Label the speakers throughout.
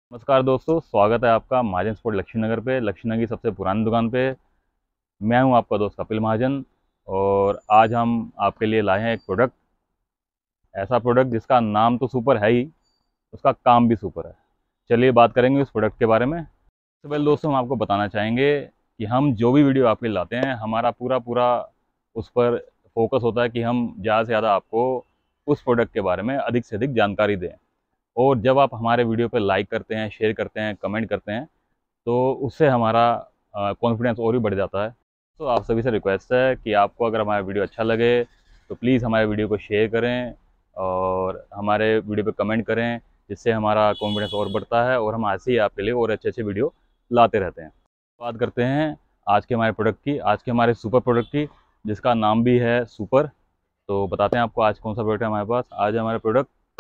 Speaker 1: नमस्कार दोस्तों, स्वागत है आपका महाजन स्पोर्ट लक्ष्मी नगर पे, लक्ष्मी नगर की सबसे पुरानी दुकान पे। मैं हूं आपका दोस्त कपिल महाजन और आज हम आपके लिए लाए हैं एक प्रोडक्ट। ऐसा प्रोडक्ट जिसका नाम तो सुपर है ही, उसका काम भी सुपर है। चलिए बात करेंगे उस प्रोडक्ट के बारे में। सबसे पहले दोस्तों हम आपको बताना चाहेंगे कि हम जो भी वीडियो आपके लिए लाते हैं, हमारा पूरा पूरा उस पर फोकस होता है कि हम ज़्यादा से ज़्यादा आपको उस प्रोडक्ट के बारे में अधिक से अधिक जानकारी दें। और जब आप हमारे वीडियो पर लाइक करते हैं, शेयर करते हैं, कमेंट करते हैं, तो उससे हमारा कॉन्फिडेंस और भी बढ़ जाता है। तो आप सभी से रिक्वेस्ट है कि आपको अगर हमारा वीडियो अच्छा लगे तो प्लीज़ हमारे वीडियो को शेयर करें और हमारे वीडियो पे कमेंट करें, जिससे हमारा कॉन्फिडेंस और बढ़ता है और हम ऐसे ही आपके लिए और अच्छे अच्छे वीडियो लाते रहते हैं। बात करते हैं आज के हमारे प्रोडक्ट की, आज के हमारे सुपर प्रोडक्ट की, जिसका नाम भी है सुपर। तो बताते हैं आपको आज कौन सा प्रोडक्ट है हमारे पास। आज हमारा प्रोडक्ट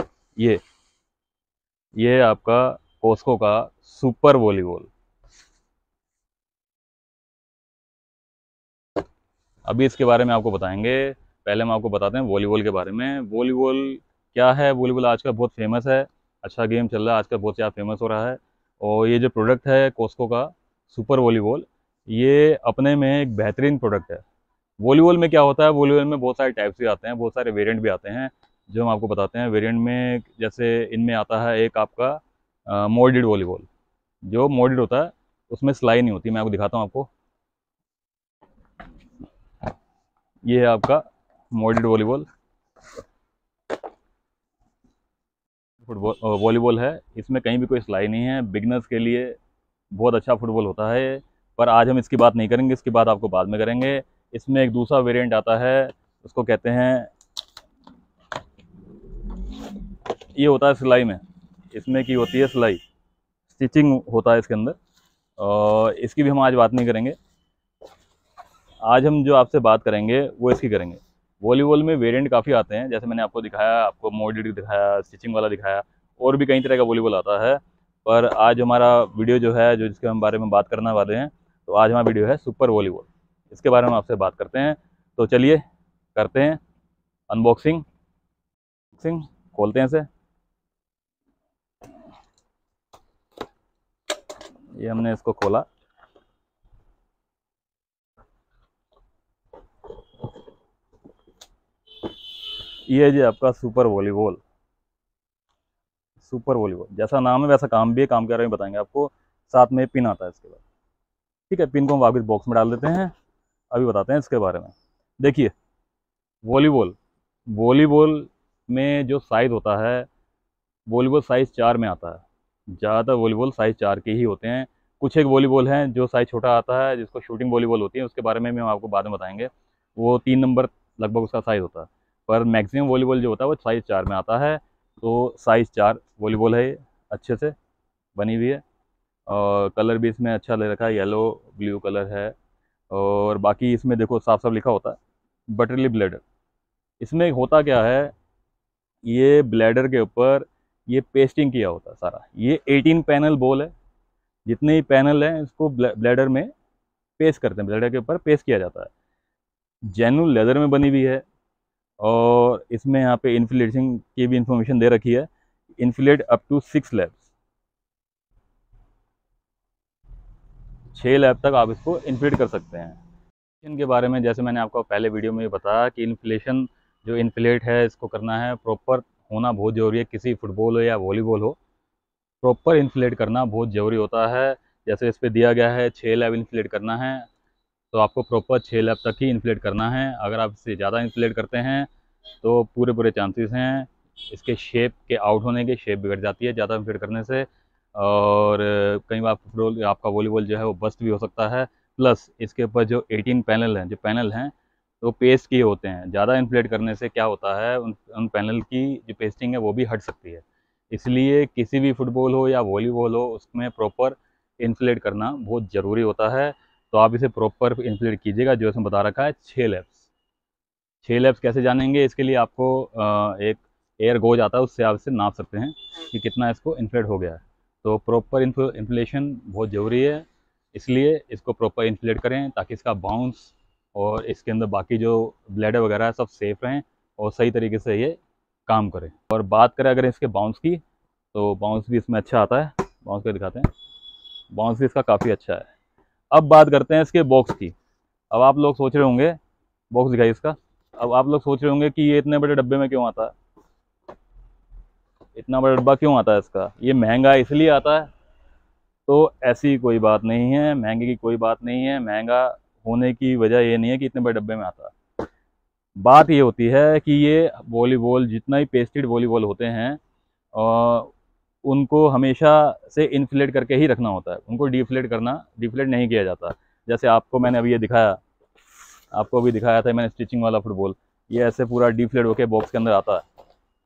Speaker 1: ये आपका कॉस्को का सुपर वॉलीबॉल। अभी इसके बारे में आपको बताएंगे। पहले हम आपको बताते हैं वॉलीबॉल के बारे में। वॉलीबॉल क्या है? वॉलीबॉल आजकल बहुत फेमस है, अच्छा गेम चल रहा है आजकल, बहुत ज़्यादा फेमस हो रहा है। और ये जो प्रोडक्ट है कॉस्को का सुपर वॉलीबॉल, ये अपने में एक बेहतरीन प्रोडक्ट है। वॉलीबॉल में क्या होता है, वॉलीबॉल में बहुत सारे टाइप्स भी आते हैं, बहुत सारे वेरिएंट भी आते हैं, जो हम आपको बताते हैं। वेरिएंट में जैसे इनमें आता है एक आपका मोल्डेड वॉलीबॉल। जो मोल्डेड होता है उसमें सिलाई नहीं होती। मैं आपको दिखाता हूँ आपको। ये है आपका मोल्डेड वॉलीबॉल, फुटबॉल वॉलीबॉल है। इसमें कहीं भी कोई सिलाई नहीं है। बिगनर्स के लिए बहुत अच्छा फुटबॉल होता है, पर आज हम इसकी बात नहीं करेंगे, इसकी बात आपको बाद में करेंगे। इसमें एक दूसरा वेरिएंट आता है, उसको कहते हैं, ये होता है सिलाई में, इसमें की होती है सिलाई, स्टिचिंग होता है इसके अंदर। और इसकी भी हम आज बात नहीं करेंगे। आज हम जो आपसे बात करेंगे वो इसकी करेंगे। वॉलीबॉल में वेरिएंट काफ़ी आते हैं, जैसे मैंने आपको दिखाया, आपको मोल्डेड दिखाया, स्टिचिंग वाला दिखाया, और भी कई तरह का वॉलीबॉल आता है। पर आज हमारा वीडियो जो है, जो जिसके हम बारे में बात करने वाले हैं, तो आज हमारा वीडियो है सुपर वॉलीबॉल। इसके बारे में आपसे बात करते हैं। तो चलिए करते हैं अनबॉक्सिंग। खोलते हैं इसे। ये हमने इसको खोला। ये है जी आपका सुपर वॉलीबॉल। सुपर वॉलीबॉल जैसा नाम है वैसा काम भी है। काम के बारे में बताएंगे आपको। साथ में पिन आता है इसके बाद। ठीक है, पिन को हम वापस बॉक्स में डाल देते हैं। अभी बताते हैं इसके बारे में। देखिए, वॉलीबॉल वॉलीबॉल में जो साइज़ होता है, वॉलीबॉल साइज़ 4 में आता है। ज़्यादातर वॉलीबॉल साइज़ 4 के ही होते हैं। कुछ एक वॉलीबॉल हैं जो साइज़ छोटा आता है, जिसको शूटिंग वॉलीबॉल होती है, उसके बारे में भी हम आपको बाद में बताएंगे। वो 3 नंबर लगभग उसका साइज़ होता है। पर मैक्सिमम वॉलीबॉल जो होता है वो साइज़ 4 में आता है। तो साइज़ 4 वॉलीबॉल है ये, अच्छे से बनी हुई है। और कलर भी इसमें अच्छा ले रखा है, येलो ब्लू कलर है। और बाकी इसमें देखो साफ साफ लिखा होता है बटरली ब्लेडर। इसमें होता क्या है, ये ब्लेडर के ऊपर ये पेस्टिंग किया होता है सारा। ये 18 पैनल बॉल है। जितने ही पैनल हैं इसको ब्लेडर में पेस्ट करते हैं, ब्लेडर के ऊपर पेस्ट किया जाता है। जेन्युइन लेदर में बनी हुई है। और इसमें यहाँ पे इन्फ्लेशन की भी इंफॉर्मेशन दे रखी है। Inflate up to 6 labs, 6 lab तक आप इसको इन्फ्लेट कर सकते हैं। इनके बारे में जैसे मैंने आपको पहले वीडियो में बताया कि इन्फ्लेशन, जो इन्फ्लेट है इसको करना है प्रॉपर होना बहुत ज़रूरी है। किसी फुटबॉल हो या वॉलीबॉल हो, प्रॉपर इन्फ्लेट करना बहुत ज़रूरी होता है। जैसे इस पर दिया गया है 6 लैब इन्फ्लेट करना है, तो आपको प्रॉपर 6 लैब तक ही इन्फ्लेट करना है। अगर आप इससे ज़्यादा इन्फ्लेट करते हैं तो पूरे पूरे चांसेस हैं इसके शेप के आउट होने के। शेप बिगड़ जाती है ज़्यादा इन्फ्लेट करने से। और कई बार फुटबॉल आपका वॉलीबॉल जो है वो बस्ट भी हो सकता है। प्लस इसके ऊपर जो 18 पैनल हैं, जो पैनल हैं तो पेस्ट किए होते हैं। ज़्यादा इन्फ्लेट करने से क्या होता है, उन पैनल की जो पेस्टिंग है वो भी हट सकती है। इसलिए किसी भी फुटबॉल हो या वॉलीबॉल हो, उसमें प्रॉपर इन्फ्लेट करना बहुत ज़रूरी होता है। तो आप इसे प्रॉपर इन्फ्लेट कीजिएगा, जो इसमें बता रखा है 6 लैब्स। 6 लैब्स कैसे जानेंगे, इसके लिए आपको एक एयर गोज आता है, उससे आप इसे नाप सकते हैं कि कितना इसको इन्फ्लेट हो गया है। तो प्रॉपर इन्फ्लेशन बहुत ज़रूरी है, इसलिए इसको प्रॉपर इन्फ्लेट करें ताकि इसका बाउंस और इसके अंदर बाकी जो ब्लेडर वगैरह है सब सेफ रहें और सही तरीके से ये काम करें। और बात करें अगर इसके बाउंस की, तो बाउंस भी इसमें अच्छा आता है। बाउंस के दिखाते हैं, बाउंस भी इसका काफ़ी अच्छा है। अब बात करते हैं इसके बॉक्स की। अब आप लोग सोच रहे होंगे, बॉक्स दिखाइए इसका। अब आप लोग सोच रहे होंगे कि ये इतने बड़े डब्बे में क्यों आता है, इतना बड़ा डब्बा क्यों आता है इसका, ये महंगा इसलिए आता है। तो ऐसी कोई बात नहीं है, महंगे की कोई बात नहीं है। महंगा होने की वजह ये नहीं है कि इतने बड़े डब्बे में आता है। बात ये होती है कि ये वॉलीबॉल, जितना ही पेस्टेड वॉलीबॉल होते हैं, उनको हमेशा से इन्फ्लेट करके ही रखना होता है, उनको डिफ्लेट नहीं किया जाता। जैसे आपको मैंने अभी ये दिखाया, आपको अभी दिखाया था मैंने स्टिचिंग वाला फुटबॉल, ये ऐसे पूरा डिफ्लेट होके बॉक्स के अंदर आता है।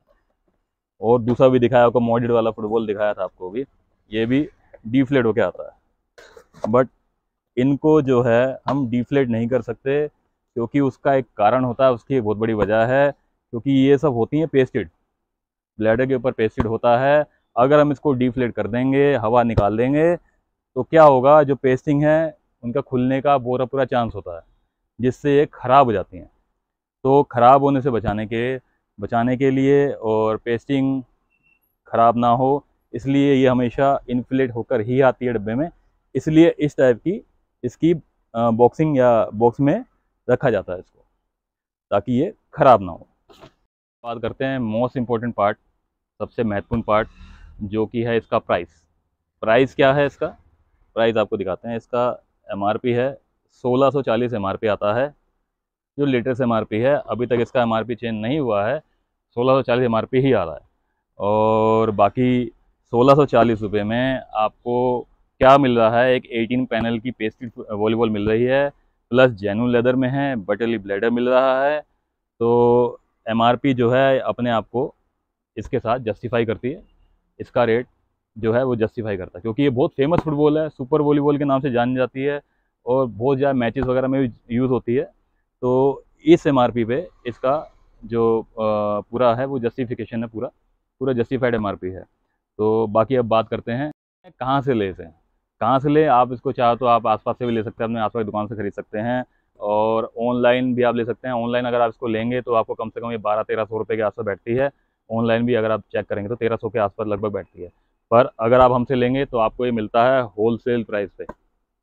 Speaker 1: और दूसरा भी दिखाया आपको, मॉडेड वाला फुटबॉल दिखाया था आपको भी, ये भी डिफ्लेट होके आता है। बट इनको जो है हम डिफ्लेट नहीं कर सकते, क्योंकि उसका एक कारण होता है, उसकी एक बहुत बड़ी वजह है, क्योंकि ये सब होती हैं पेस्टेड, ब्लैडर के ऊपर पेस्टेड होता है। अगर हम इसको डिफ्लेट कर देंगे, हवा निकाल देंगे, तो क्या होगा, जो पेस्टिंग है उनका खुलने का पूरा पूरा चांस होता है, जिससे ये ख़राब हो जाती हैं। तो ख़राब होने से बचाने के लिए और पेस्टिंग ख़राब ना हो, इसलिए ये हमेशा इन्फ्लेट होकर ही आती है डब्बे में। इसलिए इस टाइप की इसकी बॉक्सिंग या बॉक्स में रखा जाता है इसको, ताकि ये ख़राब ना हो। बात करते हैं मोस्ट इम्पॉर्टेंट पार्ट, सबसे महत्वपूर्ण पार्ट, जो कि है इसका प्राइस। प्राइस क्या है इसका, प्राइस आपको दिखाते हैं। इसका एमआरपी है 1640 एमआरपी आता है, जो लेटेस्ट एमआरपी है। अभी तक इसका एमआरपी चेंज नहीं हुआ है, 1640 एमआरपी ही आ रहा है। और बाकी 1640 रुपये में आपको क्या मिल रहा है, एक 18 पैनल की पेस्टेड वॉलीबॉल मिल रही है, प्लस जेन्युइन लेदर में है, बटरली ब्लेडर मिल रहा है। तो एमआरपी जो है अपने आप को इसके साथ जस्टिफाई करती है, इसका रेट जो है वो जस्टिफाई करता है, क्योंकि ये बहुत फेमस फुटबॉल है, सुपर वॉलीबॉल के नाम से जानी जाती है और बहुत ज़्यादा मैचेस वगैरह में भी यूज़ होती है। तो इस एमआरपी पे इसका जो पूरा है वो जस्टिफिकेशन है, पूरा पूरा जस्टिफाइड एमआरपी है। तो बाकी अब बात करते हैं कहाँ से ले इसे, कहाँ से ले। आप इसको चाहो तो आप आसपास से भी ले सकते हैं, अपने आसपास की दुकान से खरीद सकते हैं, और ऑनलाइन भी आप ले सकते हैं। ऑनलाइन अगर आप इसको लेंगे तो आपको कम से कम ये 1200-1300 रुपये के आसपास बैठती है। ऑनलाइन भी अगर आप चेक करेंगे तो 1300 के आसपास लगभग बैठती है। पर अगर आप हमसे लेंगे तो आपको ये मिलता है होलसेल प्राइस पे।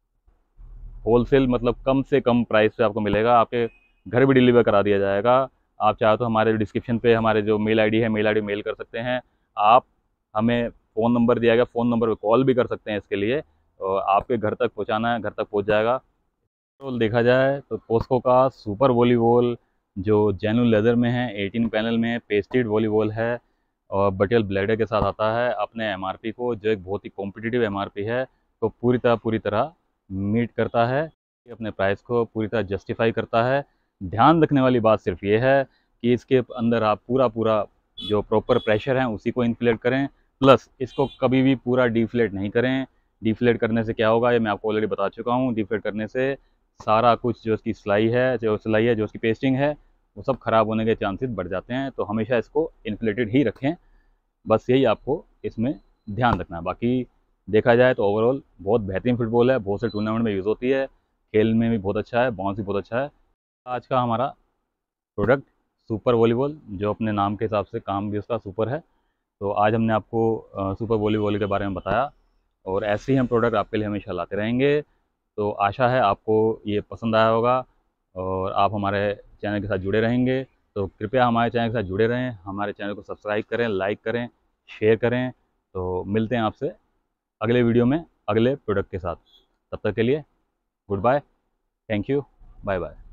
Speaker 1: होलसेल मतलब कम से कम प्राइस पे आपको मिलेगा, आपके घर भी डिलीवर करा दिया जाएगा। आप चाहे तो हमारे डिस्क्रिप्शन पे हमारे जो मेल आईडी है, मेल आईडी मेल कर सकते हैं। आप हमें फ़ोन नंबर दिया गया, फ़ोन नंबर पे कॉल भी कर सकते हैं इसके लिए, और आपके घर तक पहुंचाना है, घर तक पहुंच जाएगा। ओवरऑल देखा जाए तो पोस्को का सुपर वॉलीबॉल जो जेन्युइन लेदर में है, 18 पैनल में पेस्टेड वॉलीबॉल है, और बटेल ब्लेडर के साथ आता है, अपने एमआरपी को, जो एक बहुत ही कॉम्पिटिटिव एमआरपी है, तो पूरी तरह मीट करता है, ये अपने प्राइस को पूरी तरह जस्टिफाई करता है। ध्यान रखने वाली बात सिर्फ ये है कि इसके अंदर आप पूरा जो प्रॉपर प्रेशर है उसी को इन्फ्लेट करें, प्लस इसको कभी भी पूरा डिफ्लेट नहीं करें। डिफ्लेट करने से क्या होगा, ये मैं आपको ऑलरेडी बता चुका हूँ। डिफ्लेट करने से सारा कुछ जो इसकी सिलाई है, जो इसकी पेस्टिंग है, वो सब ख़राब होने के चांसेस बढ़ जाते हैं। तो हमेशा इसको इन्फ्लेटेड ही रखें, बस यही आपको इसमें ध्यान रखना है। बाकी देखा जाए तो ओवरऑल बहुत बेहतरीन फुटबॉल है, बहुत से टूर्नामेंट में यूज़ होती है, खेल में भी बहुत अच्छा है, बाउंस भी बहुत अच्छा है। आज का हमारा प्रोडक्ट सुपर वॉलीबॉल, जो अपने नाम के हिसाब से काम भी उसका सुपर है। तो आज हमने आपको सुपर वॉलीबॉल के बारे में बताया, और ऐसे ही हम प्रोडक्ट आपके लिए हमेशा लाते रहेंगे। तो आशा है आपको ये पसंद आया होगा और आप हमारे चैनल के साथ जुड़े रहेंगे। तो कृपया हमारे चैनल के साथ जुड़े रहें, हमारे चैनल को सब्सक्राइब करें, लाइक करें, शेयर करें। तो मिलते हैं आपसे अगले वीडियो में अगले प्रोडक्ट के साथ। तब तक के लिए good bye, thank you, bye bye.